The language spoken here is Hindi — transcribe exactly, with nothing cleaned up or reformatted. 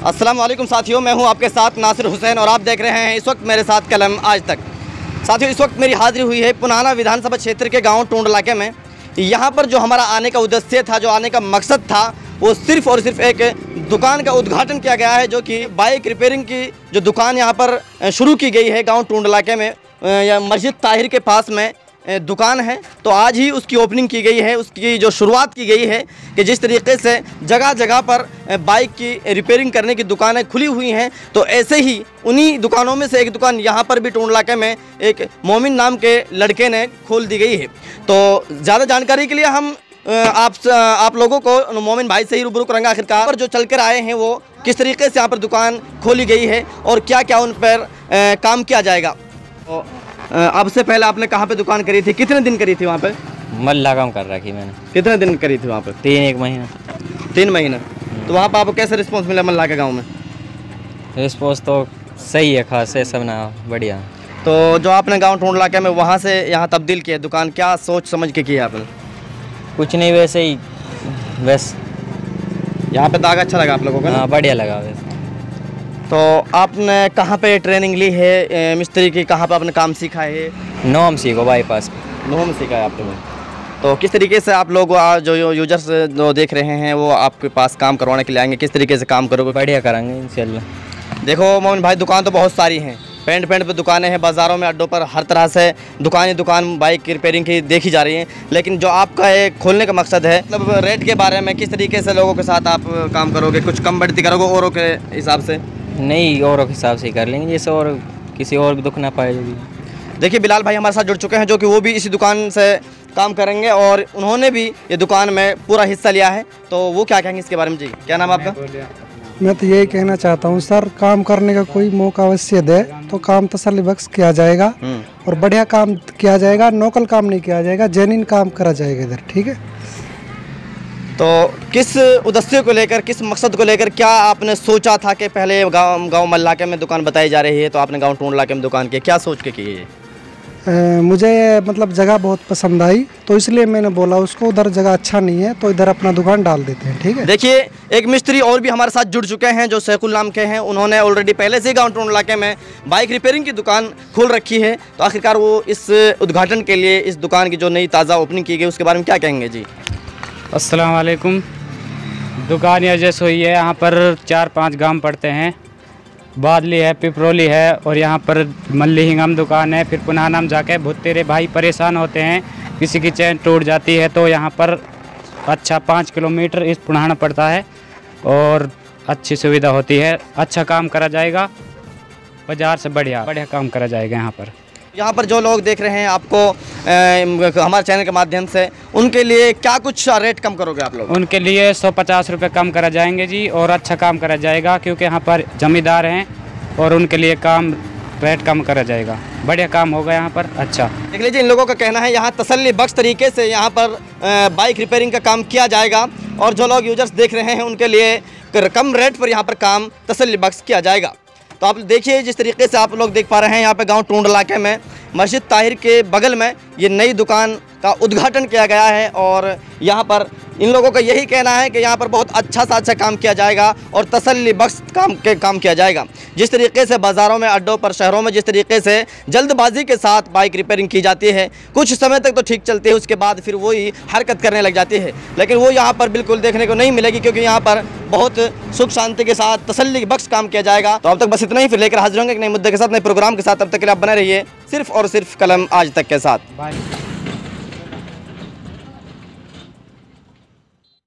अस्सलाम वालेकुम साथियों, मैं हूं आपके साथ नासिर हुसैन और आप देख रहे हैं इस वक्त मेरे साथ कलम आज तक। साथियों, इस वक्त मेरी हाजिरी हुई है पुनाना विधानसभा क्षेत्र के गांव टूंड इलाके में। यहां पर जो हमारा आने का उद्देश्य था, जो आने का मकसद था, वो सिर्फ़ और सिर्फ एक दुकान का उद्घाटन किया गया है, जो कि बाइक रिपेयरिंग की जो दुकान यहाँ पर शुरू की गई है गाँव टूंड इलाके में, या मस्जिद ताहिर के पास में दुकान है। तो आज ही उसकी ओपनिंग की गई है, उसकी जो शुरुआत की गई है कि जिस तरीके से जगह जगह पर बाइक की रिपेयरिंग करने की दुकानें खुली हुई हैं, तो ऐसे ही उन्हीं दुकानों में से एक दुकान यहाँ पर भी टूंड इलाके में एक मोमिन नाम के लड़के ने खोल दी गई है। तो ज़्यादा जानकारी के लिए हम आप आप लोगों को मोमिन भाई से ही रूबरू करेंगे। आखिरकार पर जो चल कर आए हैं वो किस तरीके से यहाँ पर दुकान खोली गई है और क्या क्या उन पर काम किया जाएगा। तो अब से पहले आपने कहाँ पे दुकान करी थी, कितने दिन करी थी वहाँ पे? मल्ला काम कर रखी मैंने। कितने दिन करी थी वहाँ पे? तीन एक महीना। तीन महीना। तो वहाँ पे आपको कैसे रिस्पांस मिला मल्ला के गांव में? रिस्पांस तो सही है, खास है, सब ना बढ़िया। तो जो आपने गांव टूंड इलाके में वहाँ से यहाँ तब्दील किया दुकान, क्या सोच समझ के किया आपने? कुछ नहीं, वैसे ही बस। यहाँ पे दाग अच्छा लगा आप लोगों को? हाँ, बढ़िया लगा वैसे। तो आपने कहाँ पे ट्रेनिंग ली है मिस्त्री की, कहाँ पे आपने काम सीखा है? नोम सीखो बाईपास। नोम सीखा है आपने। तो किस तरीके से आप लोग जो यूजर्स जो देख रहे हैं वो आपके पास काम करवाने के लिए आएंगे, किस तरीके से काम करोगे? बढ़िया करेंगे इंशाल्लाह। देखो मोमिन भाई, दुकान तो बहुत सारी हैं, पेंट पेंट पे दुकानें हैं, बाज़ारों में अड्डों पर हर तरह से दुकान ही दुकान बाइक की रिपेयरिंग की देखी जा रही हैं। लेकिन जो आपका एक खोलने का मकसद है, मतलब रेट के बारे में किस तरीके से लोगों के साथ आप काम करोगे, कुछ कम बढ़ती करोगे औरों के हिसाब से? नहीं, औरों के हिसाब से ही कर लेंगे, जैसे और किसी और भी दुख ना पाए। देखिए बिलाल भाई हमारे साथ जुड़ चुके हैं, जो कि वो भी इसी दुकान से काम करेंगे और उन्होंने भी ये दुकान में पूरा हिस्सा लिया है। तो वो क्या कहेंगे इसके बारे में? जी, क्या नाम आपका? मैं तो यही कहना चाहता हूँ सर, काम करने का कोई मौका अवश्य दे तो काम तसल्ली बख्श किया जाएगा और बढ़िया काम किया जाएगा, नौकल काम नहीं किया जाएगा, जेन्युइन काम करा जाएगा इधर। ठीक है। तो किस उद्देश्य को लेकर, किस मकसद को लेकर क्या आपने सोचा था कि पहले गांव गांव इलाके में दुकान बताई जा रही है, तो आपने गांव टूंड इलाके में दुकान की, क्या सोच के की है? मुझे मतलब जगह बहुत पसंद आई, तो इसलिए मैंने बोला उसको उधर जगह अच्छा नहीं है तो इधर अपना दुकान डाल देते हैं। ठीक है। देखिए एक मिस्त्री और भी हमारे साथ जुड़ चुके हैं जो सैकुल नाम के हैं। उन्होंने ऑलरेडी पहले से गांव टूंड इलाके में बाइक रिपेयरिंग की दुकान खोल रखी है। तो आखिरकार वो इस उद्घाटन के लिए इस दुकान की जो नई ताज़ा ओपनिंग की गई उसके बारे में क्या कहेंगे? जी अस्सलाम वालेकुम। दुकान यह जैसे हुई है, यहाँ पर चार पांच गांव पड़ते हैं, बादली है, पिपरोली है और यहाँ पर मल्ली हिंगम दुकान है। फिर पुनाना में जाके बहुत तेरे भाई परेशान होते हैं, किसी की चैन टूट जाती है, तो यहाँ पर अच्छा पाँच किलोमीटर इस पुनाना पड़ता है और अच्छी सुविधा होती है। अच्छा काम करा जाएगा, बाजार से बढ़िया बढ़िया काम करा जाएगा यहाँ पर। यहाँ पर जो लोग देख रहे हैं आपको ए, हमारे चैनल के माध्यम से, उनके लिए क्या कुछ रेट कम करोगे आप लोग? उनके लिए सौ पचास रुपये कम करा जाएंगे जी, और अच्छा काम करा जाएगा क्योंकि यहाँ पर जमींदार हैं और उनके लिए काम रेट कम करा जाएगा, बढ़िया काम होगा यहाँ पर। अच्छा देख लीजिए, इन लोगों का कहना है यहाँ तसल्ली बख्श तरीके से यहाँ पर बाइक रिपेयरिंग का काम किया जाएगा और जो लोग यूजर्स देख रहे हैं उनके लिए कम रेट पर यहाँ पर काम तसल्ली बख्श किया जाएगा। तो आप देखिए जिस तरीके से आप लोग देख पा रहे हैं, यहाँ पे गांव टूंड इलाके में मस्जिद ताहिर के बगल में ये नई दुकान का उद्घाटन किया गया है और यहाँ पर इन लोगों का यही कहना है कि यहाँ पर बहुत अच्छा सा अच्छा काम किया जाएगा और तसल्ली बख्श काम के काम किया जाएगा। जिस तरीके से बाज़ारों में, अड्डों पर, शहरों में जिस तरीके से जल्दबाजी के साथ बाइक रिपेयरिंग की जाती है, कुछ समय तक तो ठीक चलती है, उसके बाद फिर वही हरकत करने लग जाती है, लेकिन वो यहाँ पर बिल्कुल देखने को नहीं मिलेगी, क्योंकि यहाँ पर बहुत सुख शांति के साथ तसल्ली बख्श काम किया जाएगा। तो अब तक बस इतना ही, फिर लेकर हाजिर होंगे एक नए मुद्दे के साथ, नए प्रोग्राम के साथ। तब तक के लिए आप बने रहिए सिर्फ और सिर्फ कलम आज तक के साथ।